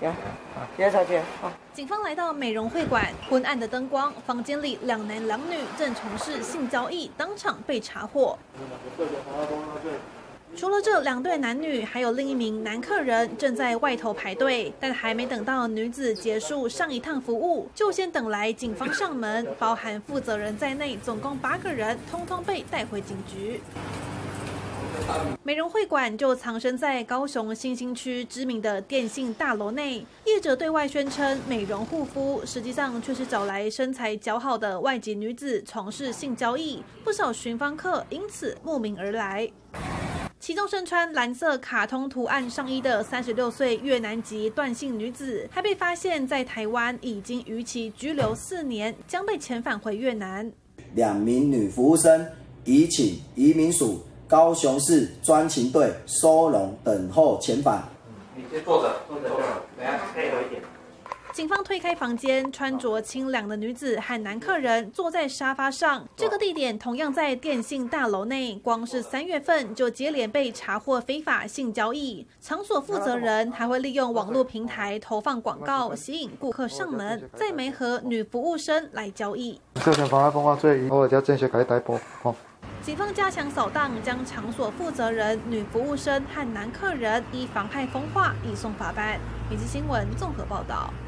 姐小姐，好。 警方来到美容会馆，昏暗的灯光，房间里2男2女正从事性交易，当场被查获。除了这2对男女，还有另一名男客人正在外头排队，但还没等到女子结束上一趟服务，就先等来警方上门，包含负责人在内，总共8个人，通通被带回警局。美容会馆就藏身在高雄新兴区知名的电信大楼内，业者对外宣称美容护肤，实际上却是找来身材姣好的外籍女子从事性交易，不少寻芳客因此慕名而来。其中身穿蓝色卡通图案上衣的36岁越南籍段姓女子，还被发现在台湾已经逾期拘留4年，将被遣返回越南。 2名女服务生已请移民署高雄市专勤队收容等候遣返。 你先坐着就好，等下配合一点。 警方推开房间，穿着清凉的女子和男客人坐在沙发上。这个地点同样在电信大楼内，光是3月份就接连被查获非法性交易。场所负责人还会利用网络平台投放广告，吸引顾客上门，再媒合女服务生来交易。 涉嫌妨碍风化罪，我就正式给你逮捕。 警方加强扫荡，将场所负责人、女服务生和男客人依妨害风化移送法办。每日新闻综合报道。